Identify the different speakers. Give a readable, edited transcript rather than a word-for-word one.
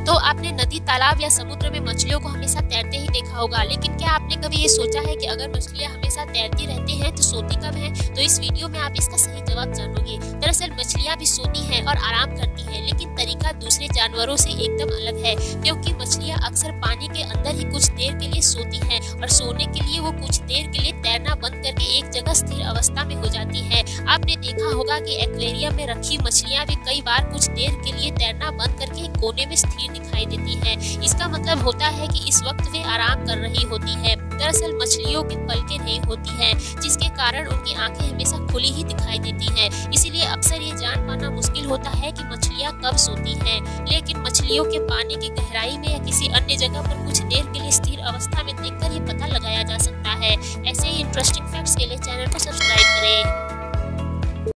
Speaker 1: दोस्तों, आपने नदी, तालाब या समुद्र में मछलियों को हमेशा तैरते ही देखा होगा, लेकिन क्या आपने कभी ये सोचा है कि अगर मछलियाँ हमेशा तैरती रहती हैं तो सोती कब हैं? तो इस वीडियो में आप इसका सही जवाब जानोगे। दरअसल मछलियाँ भी सोती हैं और आराम करती हैं, लेकिन तरीका दूसरे जानवरों से एकदम अलग है, क्योंकि मछलियाँ अक्सर पानी के अंदर ही कुछ देर के लिए सोती हैं और सोने के लिए वो कुछ देर के लिए तैरना बंद करके एक जगह स्थिर अवस्था में हो जाती है। आपने देखा होगा कि एक्वेरियम में रखी मछलियाँ भी कई बार कुछ देर के लिए तैरना बंद करके एक कोने में स्थिर दिखाई देती हैं। इसका मतलब होता है कि इस वक्त वे आराम कर रही होती है। दरअसल मछलियों की पलकें नहीं होती हैं, जिसके कारण उनकी आंखें हमेशा खुली ही दिखाई देती हैं। इसीलिए अक्सर ये जान पाना मुश्किल होता है कि मछलियाँ कब सोती हैं। लेकिन मछलियों के पानी की गहराई में या किसी अन्य जगह पर कुछ देर के लिए स्थिर अवस्था में देखकर ये पता लगाया जा सकता है। ऐसे ही इंटरेस्टिंग फैक्ट्स के लिए चैनल को सब्सक्राइब करें।